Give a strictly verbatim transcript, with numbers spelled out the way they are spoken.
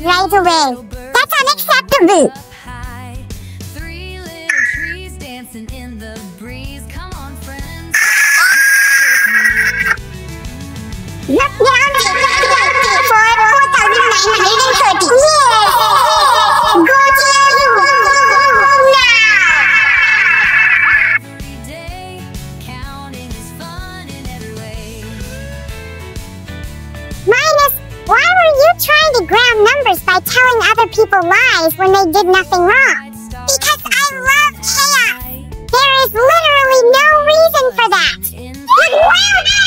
right away. That's unacceptable. Three little trees dancing in the breeze. Come on, friends. Look down for four thousand nine hundred thirty. Yes! Go to your room now! Every day, counting is fun in every way. Minus, why were you trying to ground numbers by telling other people lies when they did nothing wrong? Because I love chaos! There is literally no reason for that! You grounded